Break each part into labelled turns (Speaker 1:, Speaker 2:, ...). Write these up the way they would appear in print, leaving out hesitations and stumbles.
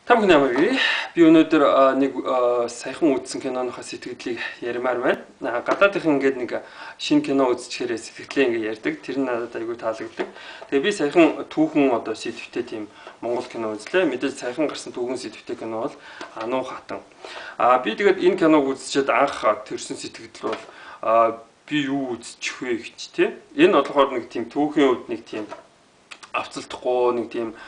Speaker 1: Та бүхэн ямар вэ? Би өнөөдөр нэг саяхан үзсэн киноныхоо сэтгэлдлийг ярмаар байна. Гадаадынхан ингээд нэг шинэ кино үзчихээрээ сэтгэлээ ингээд ярьдаг. Тэр нь надад айгүй таалагддаг. Тэгээ би саяхан түүхэн сэдвтэй тийм Монгол кино үзлээ. Мэдээж саяхан гарсан түүхэн сэдвтэй кино бол Ануу хатан. Би тэгээд энэ киног үзчихэд анх төрсэн сэтгэл бол би юу үзчих вэ гэж тий. Энэ болохоор нэг тийм түүхийн үед нэг тийм авцалдахгүй нэг тийм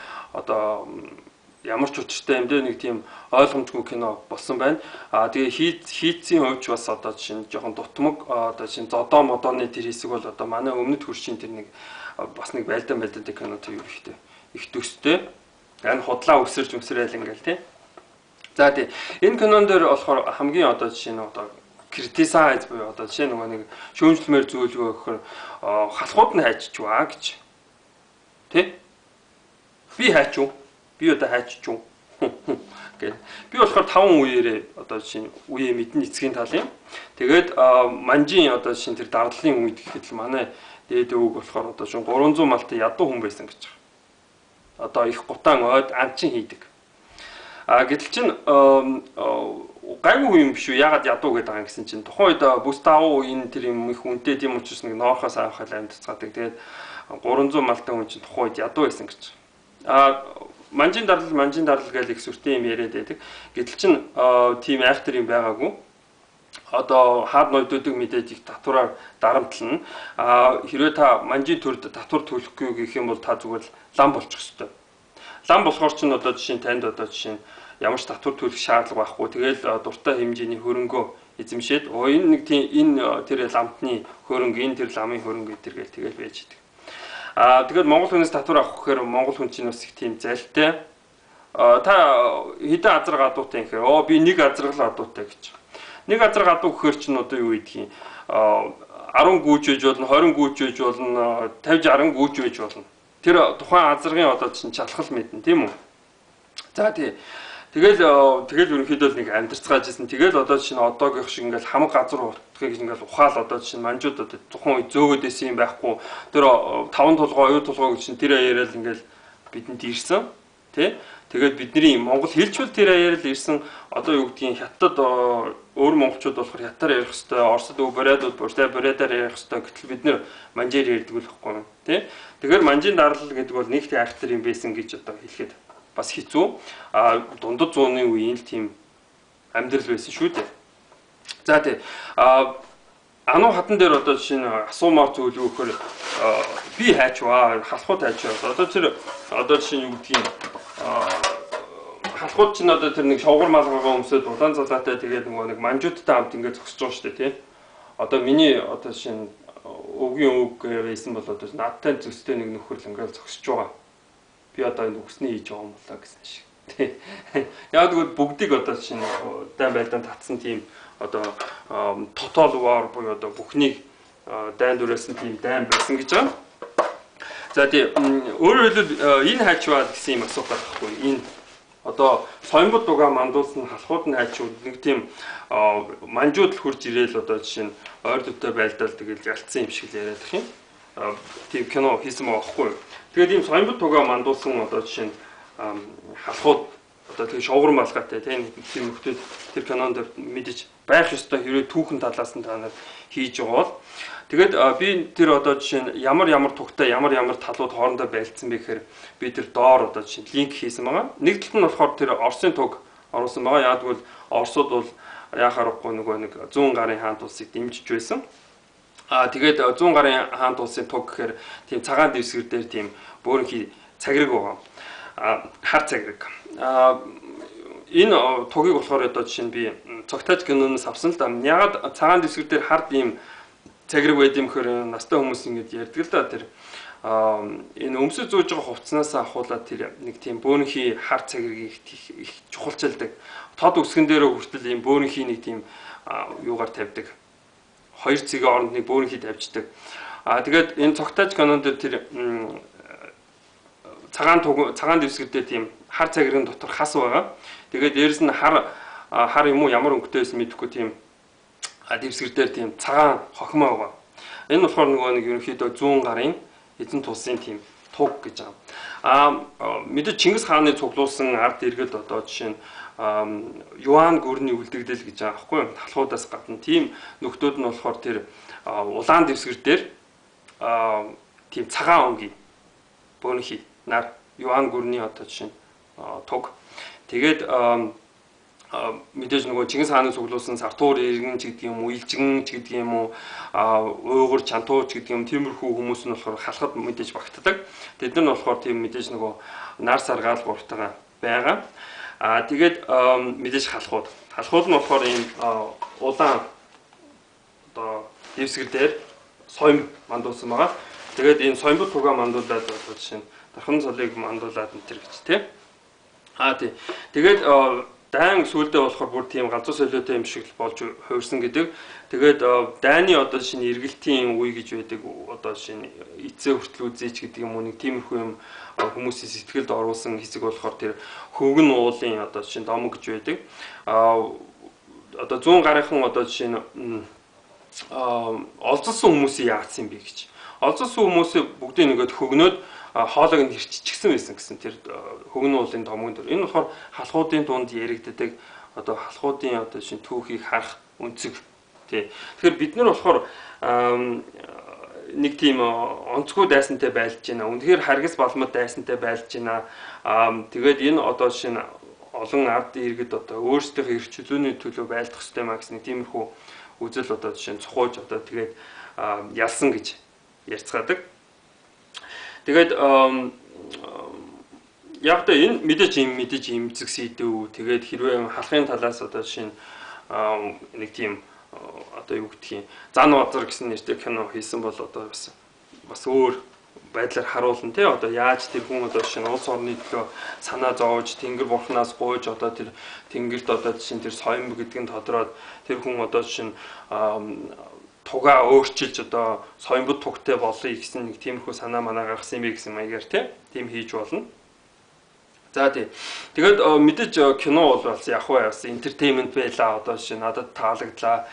Speaker 1: ямар ч учиртай юм дээр нэг тийм ойлгомжгүй кино болсон байна. Тэгээ хийцийн хувьч бас жишээ нь жоохон дутмаг жишээ нь зодоо модооны тэр хэсэг бол манай өмнөд хөршийн тэр нэг бас нэг байлдан кино тэр ерөөхдөө их төстэй. Энэ худлаа өсөрж ингээл тий. За тий энэ кинон дээр болохоор хамгийн жишээ нь критисайз буюу жишээ нөгөө нэг шүүмжлэмээр зүйлгөө гэхээр халахууд нь хайччихваа гэж. Тий? Би хайчив. Би хайччих. Гэт. Би болохоор 5 үеэрээ жишээ үе мэдэн эцгийн талын. Тэгээд манжийн жишээ тэр дардлын үед гэхэд л манай дээд өвөг болохоор шин 300 малтай ядуу хүн байсан гэж байгаа. Их гутаан ойд анчин хийдэг. Гэтэл чин гайгүй юм биш үү? Ягаад ядуу гэдэг байгаа гэсэн чинь тухайн үед Буставу энэ тэр юм их үнэтэй тийм учраас нэг ноорхоос авахад амьдцгаадаг. Тэгээд 300 малтай хүн чинь тухайн үед ядуу байсан гэж. Манжин дарлал гэж их сүртэй юм яриад байдаг. Гэтэл чин тийм айхтар юм байгаагүй. Хаад ноёдуудыг мэдээд их татвараар дарамтлна. Хэрвээ та манжийн төрд татвар төлөхгүй гэх юм бол та зүгээр лам болчих ёстой. Лам болохоор чин жишээ нь танд жишээ нь ямар ч татвар төлөх шаардлага байхгүй. Тэгэл дуртай хэмжээний хөрөнгөө эзэмшээд энэ нэг тийм энэ тэр ламтны хөрөнгө, энэ тэр ламын хөрөнгө гэдэргээл тэгэл байж идэг. Тэгээд Монгол хүнээс татвар авах гэхээр Монгол хүн чинь бас их тийм зайлтай. Та хэдэн азар гадуутай юм гэхээр би нэг азар л гадуутай гэж. Нэг азар гадуу гэхээр чинь юу гэдгийг 10 гүйж байж болно, 20 гүйж байж болно, 50 60 гүйж байж болно. Тэр тухайн азаргын чинь чалхал мэднэ, тийм үү? За тий. Тэгэл ерөнхийдөө нэг амьдарцгаажсэн. Тэгэл жишээ нь одоогийнх шиг ингээл хамаг газар утгыг ингээл ухаал жишээ нь манжууд тухайн үе зөөгөөдөөс юм байхгүй. Тэр 5 толгой, оюу толгой гэж чинь тэр аяарал ингээл бидэнд ирсэн. Тэ? Тэгээд бидний Монгол хэлчвэл тэр аяарал ирсэн. Юу гэдгийг хятад өөр монголчууд болохоор хятаар ярих хэвээр, оросд бориадууд бориадаар ярих хэвээр. Гэтэл бид нэр манжээр ярьдаг л байхгүй юу? Тэ? Тэгэхээр манжийн дарлал гэдэг бол нэг тийм айхтар юм байсан гэж хэлэхэд бас хэцүү. Дундад зууны үеийн л тийм амьдрал байсан шүү дээ. За тий. Ануу хатан дээр жишээ нь асуумаар зүйл юу гэхээр би хайчваа, халахууд хайчваа. Тэр жишээ нь юу гэдгийг халахууд чинь тэр нэг шовгор малгайгаа өмсөд улаан залаатай тэгээд нэг манжуудтай хамт ингээд зогсож байгаа шүү дээ, тий. Миний жишээ нь өвгийн өг байсан бол надтай зөвстэй нэг нөхөр л ингээд зогсож байгаа. Би энэ үгсний хийж байгаа юм болоо гэсэн шиг. Яг тэгвэл бүгдийг жишээ нь дайн байлдаанд татсан тийм total war буюу бүхнийг дайн дүрээсэн тийм дайн байсан гэж байна. За тий өөрөөр хэлбэл энэ хайчваа гэсэн юм асуух байхгүй. Энэ соёмбод дугаа мандуулсан халахууд нь хайчвал нэг тийм манжууд л хурж ирээл жишээ нь ойр дөтөй байлдаал тэгэл ялцсан юм шиг л яриад их юм. Тийм кино хийсэн байгаа байхгүй. Тэгээд ийм соёмбод тугаа мандуулсан жишээ нь халахууд тэгээд шовгор малгайтай тийм нөхдөд тэр кинонд мэдээж байх ёстой хэрэг түүхэн талаас нь та нар хийж байгаа бол тэгээд би тэр жишээ нь ямар тугтай ямар талууд хоорондоо байлцсан бэ гэхээр би тэр доор жишээ нь линк хийсэн байгаа. Нэг талд нь болохоор тэр Оросын туг оруулсан байгаа. Яг тэгвэл Оросууд бол яхаарахгүй нэг 100 гарын хаант улсыг дэмжиж байсан. Тэгээд 100 гарын хаант улсын туг гэхээр тийм цагаан дэвсгэр дээр тийм бөөрөнхий цагираг байгаа. Хар цагираг. Энэ тугийг болохоор жишээ нь би цогтойч киноноос авсан л да. Ягаад цагаан дэвсгэр дээр хард ийм цагираг байд юм гэхээр настай хүмүүс ингэж ярьдаг л да. Тэр энэ өмсөж зууж байгаа хувцснаас ахуулаад тэр нэг тийм бөөрөнхий хар цагиргийг их чухалчилдаг. Тод үсгэн дээр хүртэл ийм бөөрөнхий нэг тийм юугаар тавьдаг. Хоёр цэгийн оронд нэг бөөрөнхий тавьждаг. Тэгээд энэ цогтойч кинонд тэр цагаан дэвсгэр дээр тийм хар цагирын дотор хас байгаа. Тэгээд дээрэс нь хар юм уу ямар өнгөтэй байсан мэдэхгүй тийм дэвсгэр дээр тийм цагаан хохимоо байгаа. Энэ болохоор нэг ерөнхийдөө 100 гарын эзэн тулсын тийм туг гэж байгаа. Мэдээж Чингис хааны цуглуулсан ард иргэд одоо жишээ нь Юан гүрний үлдэгдэл гэж байгаа байхгүй юу? Талхуудаас гадна тийм нөхдүүд нь болохоор тэр улаан дэвсгэр дээр тийм цагаан өнгийн бөөнхий нар Юан гүрний одоо жишээ нь туг. Тэгээд мэдээж нөгөө Чингис хааны цуглуулсан Сартуур иргэн ч гэдэг юм уу, Илжигэн ч гэдэг юм уу, Уйгур Чантууч гэдэг юм тиймэрхүү хүмүүс нь болохоор халахад мэдээж багтдаг. Тэд нар нь болохоор тийм мэдээж нөгөө нар саргаал гуртайгаа байгаа. Тэгээд мэдээж халахууд нь болохоор ийм улаан одоо дэвсгэр дээр соём мандуулсан байгаа. Тэгээд энэ соёмбот тугаа мандуулаад одоо жишээ нь дархан цолыг мандуулаад энэ төр гэж тий. Тэгээд дайн сүлдээ болохоор бүр тийм галзуу солиотой юм шиг болж хувирсан гэдэг. Тэгээд дайны одоо шинэ эргэлтийн үе гэж байдаг. Одоо шинэ эцээ хүртэл үзээч гэдэг юм уу нэг тиймэрхүү юм хүмүүсийн сэтгэлд оруулсан хэсэг болохоор тэр хөвгөн уулын одоо шинэ домог гэж байдаг. Одоо 100 гарынхан одоо жишээ нь олзсон хүмүүсийн яатсан юм бэ гэж. Олзсон хүмүүсээ бүгдийг нэгэд хөгнөөд хоолойг нь хэрччихсэн байсан гэсэн тэр хөгнөн уулын домгон дээр. Энэ болохоор халахуудын дунд яригддаг одоо халахуудын одоо шинэ түүхийг харах өнцөг тий. Тэгэхээр бид нар болохоор нэг тийм онцгой дайсантай байлж байна. Үнэхээр харгас балмад дайсантай байлж байна. Тэгээд энэ одоо шинэ олон ард иргэд одоо өөрсдийнхөө эрх чөлөөний төлөө байлдах хэрэгтэй маа гэсэн тиймэрхүү үзэл одоо жишээ нь цохоож одоо тэгээд ялсан гэж ярьцгаадаг. Тэгээд яг та энэ мэдээж имзэг сэдв. Тэгээд хэрвээ халахын талаас одоо жишээ нь нэг тийм одоо юу гэдгийг зан базар гэсэн нэртэй кино хийсэн бол одоо бас өөр байдлаар харуулна тий. Одоо яаж тэр хүн одоо жишээ нь улс орны төлөө санаа зовж тэнгэр бурхнаас гуйж одоо тэр тэнгэрт одоо жишээ нь тэр соём гэдэг нь тодроод тэр хүн одоо жишээ нь тугаа өөрчилж одоо соёмбод тугтай болъё гэсэн нэг тиймэрхүү санаа манаа гаргасан юм бэ гэсэн маягаар тийм хийж болно. За тэгээд мэдээж кино бол бас яг уу бас entertainment байла одоо жишээ надад таалагдлаа.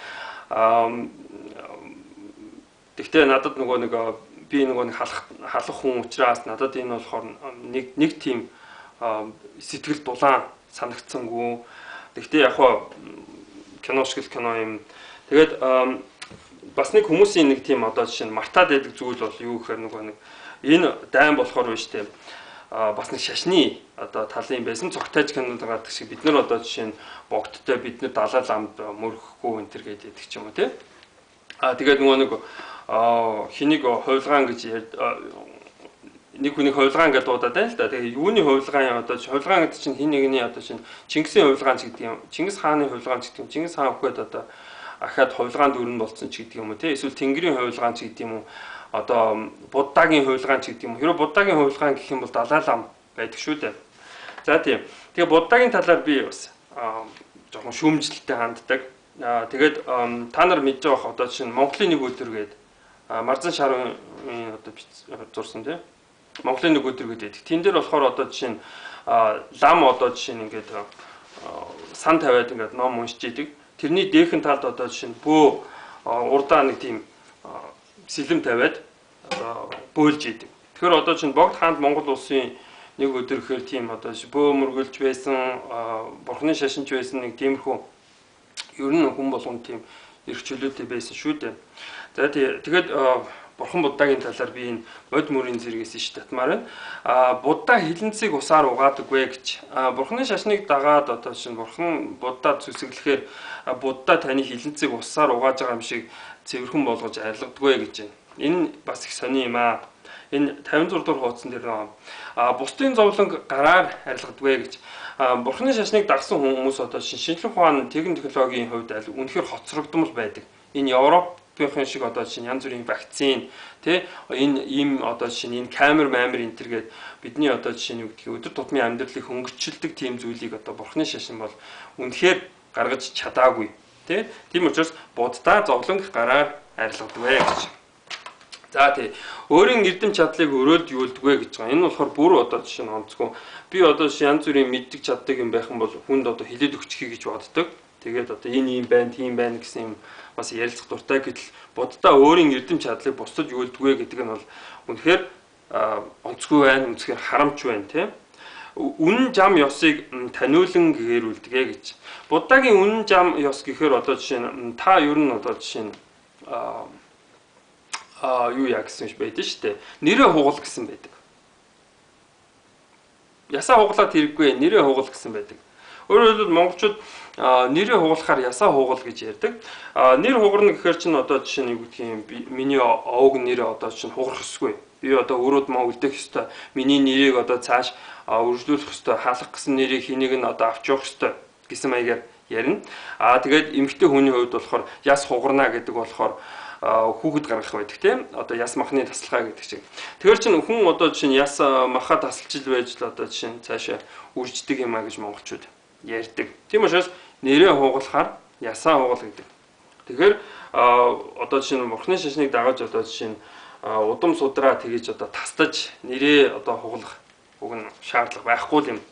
Speaker 1: Тэгтээ надад би нэг халах хүн учраас надад энэ болохоор нэг тийм сэтгэл дулаан санагдсангүй. Тэгтээ яг уу кино шиг кино юм. Тэгээд бас нэг хүмүүсийн нэг тийм одоо жишээ нь мартаад байдаг зүйл бол юу гэхээр нэг энэ дайн болохоор биш тийм бас нэг шашны одоо талын байсан цогтойж кинонд гардаг шиг бид нар одоо жишээ нь богдтой бид нар далай ламд мөрөхгүй энэ төр гэдэг ч юм уу тий. Тэгээд нэг хэнийг хувилгаан гэж нэг хүнийг хувилгаан гэж дуудаад байна л да. Тэгээ юуны хувилгаан одоо хувилгаан гэдэг чинь хин нэгний одоо чинь Чингисийн хувилгаан ч гэдэг юм. Чингис хааны хувилгаан ч гэдэг юм. Чингис хаан өгөхөд одоо ахаад хувилгаан дүрэн болсон ч гэдэг юм уу тий. Эсвэл Тэнгэрийн хувилгаан ч гэдэг юм уу. Одоо Буддагийн хувилгаан ч гэдэг юм. Хэрэв Буддагийн хувилгаан гэх юм бол Далай лам байдаг шүү дээ. За тийм. Тэгээ Буддагийн талаар би бас жоохон шүүмжлэлтэй ханддаг. Тэгээд та нар мэдж байгаа одоо чинь Монголын нэг өдөр гээд Марзан Шарын одоо зурсан тийм. Монголын нэг өдөр гэдэг. Тэн дээр болохоор одоо жишээ нь лам одоо жишээ нь ингээд сан тавиад ингээд ном уншиж идэг. Тэрний дээхэн талд одоо жишээ нь бөө урдаа нэг тийм сэлэм тавиад бөөлж идэг. Тэгэхээр одоо чинь Богд хаанд Монгол улсын нэг өдөр гэхээр тийм одоо бөө мөргөлж байсан, бурхны шашинч байсан нэг тиймэрхүү ер нь хүн болгон тийм эрх чөлөөтэй байсан шүү дээ. За тэгээд бурхан Буддагийн талаар би энэ мод мөрийн зэрэгээс иш татмаар байна. Будда хилэнцгийг усаар угаадаггүй гэж. Бурханы шашныг дагаад одоо чинь бурхан Буддад зүсэглэхээр Будда таны хилэнцгийг усаар угааж байгаа юм шиг цэвэрхэн болгож арилгадаггүй гэж байна. Энэ бас их сони юм аа. Энэ 56 дугаар хуудсан дээр бусдын зовлон гараар арилгадаггүй гэж. Бурханы шашныг дагсан хүмүүс одоо шинжлэх ухааны технологийн хувьд аль үнэхээр хоцрогдмол байдаг. Энэ Европын шиг одоо чинь янз бүрийн вакцин тий энэ ийм одоо чинь энэ камер энэ төргээд бидний одоо жишээ нь юу гэдгийг өдөр тутмын амьдралыг хөнгөчлөдөг тийм зүйлийг одоо бурхны шашин бол үнэхээр гаргаж чадаагүй тий. Тийм учраас Буддаа зовлон гараар арилгадаг вэ гэж. За тий өөрийн эрдэм чадлыг өрөөлд юулдаггүй гэж байгаа. Энэ болохоор бүр одоо жишээ нь онцгүй. Би одоо янз бүрийн мэддэг чаддаг юм байх юм бол хүнд одоо хилээд өгчихье гэж боддог. Тэгээд одоо энэ юм байна, тийм байна гэсэн юм бас ярилцах дуртай гэтэл Буддаа өөрийн эрдэм чадлыг бусдад юулдаггүй гэдэг нь бол үнэхээр онцгүй байна, үнэхээр харамж байна тийм. Үнэн зам ёсыг таниулан гээрүүлдэг гэж. Буддагийн үнэн зам ёс гэхээр одоо жишээ нь та ер нь одоо жишээ нь юу яа гэсэн юм байдаг шүү дээ. Нэрээ хугал гэсэн байдаг. Ясаа хугалаад хэрэггүй, нэрээ хугал гэсэн байдаг. Өөрөөр хэлбэл монголчууд нэрээ хугалахаар ясаа хугал гэж ярьдаг. Нэр хугарна гэхээр чинь одоо жишээ нь юу гэдгийг юм миний овог нэрээ одоо чинь хугарах ёсгүй. Би одоо өрөөд маа үлдэх ёстой. Миний нэрийг одоо цааш үржлүүлэх ёстой. Халах гэсэн нэрийг хэнийг нь одоо авч явах ёстой гэсэн маягаар ярина. Тэгээд эмэгтэй хүний хувьд болохоор яс хугарна гэдэг болохоор хүүхэд гаргах байдаг тийм. Одоо яс махны таслахаа гэдэг чинь. Тэгэхээр чинь хүн одоо чинь яс махаа тасалж байж л одоо чинь цаашаа үрждэг юм а гэж монголчууд ярьдаг. Тийм учраас нэрээ хугалахаар ясаа хугал гэдэг. Тэгэхээр одоо жишээ нь бурхны шашныг дагаж одоо жишээ нь удам судраа тэгэж одоо тастаж нэрээ одоо хугалах уг нь шаардлага байхгүй юм.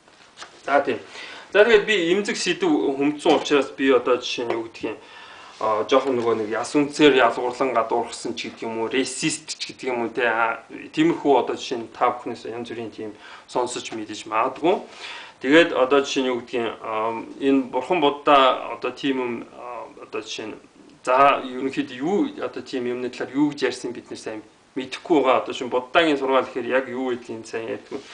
Speaker 1: За тийм. За тэгээд би эмзэг сэдв хүмцэн учраас би одоо жишээ нь юу гэдгийг жоохон нөгөө нэг яс үнцээр ялгуурлан гадуурхсан ч гэдэг юм уу, ресист ч гэдэг юм уу тиймэрхүү одоо жишээ нь та бүхнээс янз бүрийн тийм сонсож мэдэж магадгүй. Тэгээд одоо жишээ нь юу гэдгийг энэ бурхан Будда одоо тийм юм одоо жишээ нь за ерөнхийдөө юу одоо тийм юмны талаар юу гэж ярьсан бид нэр сайн мэдэхгүй байгаа. Одоо шин Буддагийн сургаал гэхээр яг юу гэдгийг сайн ярьдгүй.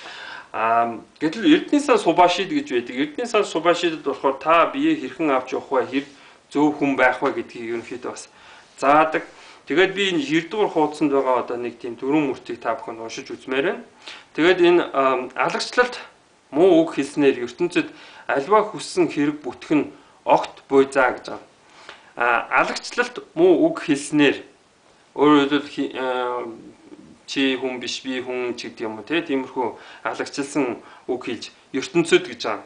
Speaker 1: Гэтэл Эрдэнэ сан Субашид гэж байдаг. Эрдэнэ сан Субашидд болохоор та бие хэрхэн авч явах вэ? Хэр зөв хүн байх вэ гэдгийг ерөнхийдөө бас заадаг. Тэгээд би энэ 9-р хуудсанд байгаа одоо нэг тийм дөрвөн мөртийг та бүхэн уншиж үзмээр байна. Тэгээд энэ алагчлалт муу үг хэлснээр ертөнцид альва хүссэн хэрэг бүтгэн огт буйзаа гэж байгаа. Алагчлалт муу үг хэлснээр өөрөөр хэлбэл чи хүн биш би хүн ч гэдэг юм уу тиймэрхүү алагчилсан үг хэлж ертөнцид гэж байгаа.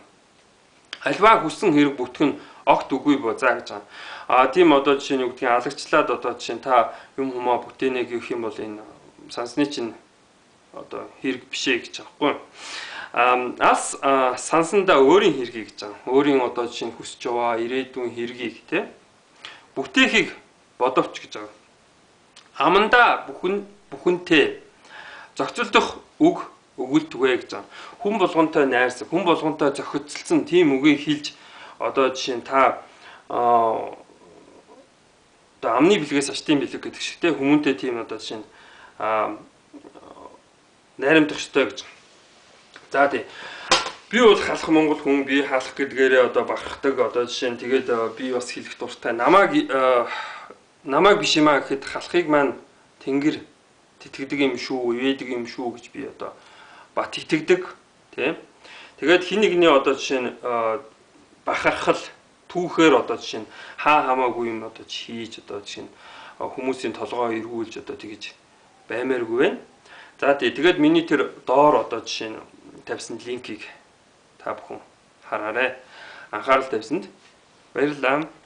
Speaker 1: Альва хүссэн хэрэг бүтгэн огт үгүй буузаа гэж байгаа. Тийм одоо жишээ нь юу гэдгийг алагчлаад одоо жишээ нь та юм хумаа бүтээнэ гэх юм бол энэ сансны чинь одоо хэрэг бишээ гэж байгаа байхгүй. Алс сансандаа өөрийн хэргийг гэж байгаа. Өөрийн одоо жишээ нь хүсэж яваа ирээдүйн хэргийг те бүтээхийг бодовч гэж байгаа. Амандаа бүхэнтэй зохицолдох үг өгүүлтгвэ гэж байгаа. Хүн болгонтой найрсаг, хүн болгонтой зохицолсон тийм үгийг хэлж одоо жишээ нь та одоо амны бэлгээс ачтын бэлэг гэдэг шиг те хүмүүнтэй тийм одоо жишээ нь найрамдах ёстой гэж. За тий. Би бол халах монгол хүн, би халах гэдгээрээ одоо бахархдаг одоо жишээ нь тэгээд би бас хэлэх дуртай. Намайг биш юм а гэхэд халахыг маань тэнгэр тэтгэдэг юм шүү, ивэдэг юм шүү гэж би одоо бат итгэдэг тийм. Тэгээд хин нэгний одоо жишээ нь бахархал түүхээр одоо жишээ нь хамаагүй юм одоо хийж одоо жишээ нь хүмүүсийн толгоо эргүүлж одоо тэгэж баймааргүй байна. За тэгээд миний тэр доор одоо жишээ нь тавьсан линкийг та бүхэн хараарай. Анхаарал тавьсанд баярлалаа.